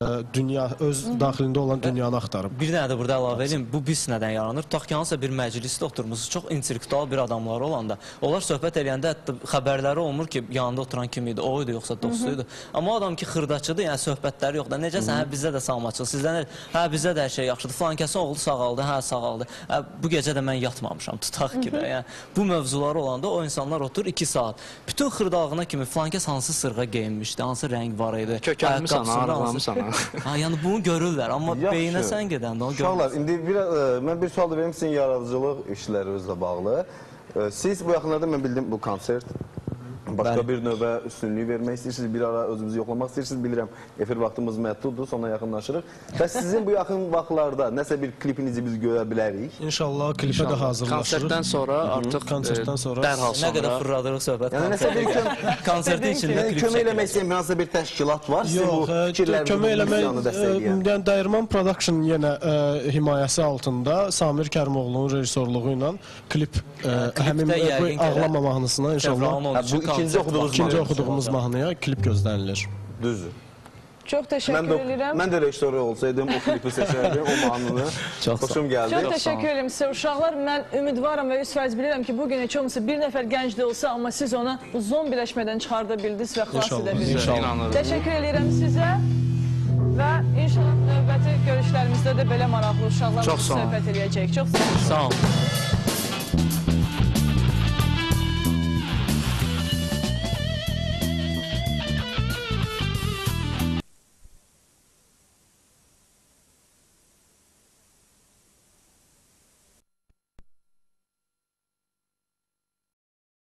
dünya, öz daxilində olan dünyanı axtarıb. Bir dənə də burada əlavə edeyim, bu biz nədən yaranır? Tutaq ki, hansısa bir məclisdə oturmuşsunuz, çox intellektual bir adamlar olanda, onlar söhbət eləyəndə hətta xəbərləri olmur ki, yanında oturan kim idi, o idi, yoxsa dostuydu. Amma o adam ki, xırdaçıdır, yəni söhbətləri yoxdur. Necəsən, hə, bizdə də sağlamçılıq, sizdə nə? Hə, bizdə də hər şey yaxşıdır. Falan kəsin oğlu sağaldı, hə, sağaldı. Hə, bu gecə də mən yatmamışam, tutaq ki də. Yəni, bu mövzular olanda o insanlar oturur 2 saat. Bütün xırdalığına kimi falan kəs hansı sırğa geyinmişdi, hansı rəng var idi. Kökəlmişsən, arıqlamısan. Ha, yəni bunu görürlər, amma beyinə sən gedəndə onu görürlər. Uşaqlar, indi mən bir sual da verim sizin yaradıcılıq işlərinizlə bağlı. Siz bu yaxınlarda mən bildim bu konsert başqa bir növə üstünlüyü vermək istəyirsiniz, bir ara özünüzü yoxlamaq istəyirsiniz. Bilirəm, efir vaxtımız məhduddur, sonra yaxınlaşırıq. Və sizin bu yaxın vaxtlarda nəsə bir klipinizi biz görə bilərik? İnşallah klipə də hazırlaşırıq. Konsertdən sonra artıq dərhal sonra. Nə qədər fırladırıq söhbət. Yəni nəsə bir konsertin içində klip kömək eləmək istəyən hansısa bir təşkilat var? Yox, kömək eləmək Dəyirman Production yenə himayəsi altında Samir Kərimoğlu'nun rejissorluğu ilə klip həmin Ağlama mahnısına inşallah İkinci oxuduğumuz mahnıya klip gözlənilir. Düzdür. Çox təşəkkür edirəm. Mən də rejissor olsaydım, o klipi seçərdim, o mahnını. Xoşum gəldi. Çox təşəkkür edirəm sizə uşaqlar. Mən ümidvaram və 100% bilirəm ki, bugün heç olmasa bir nəfər gənc də olsa, amma siz onu uzun birləşmədən çıxarda bildiniz və xilas edə bildiniz. Təşəkkür edirəm sizə və inşallah növbəti görüşlərimizdə də belə maraqlı uşaqlarla söhbət edəcəyik. Çox sağ olun. Sağ olun.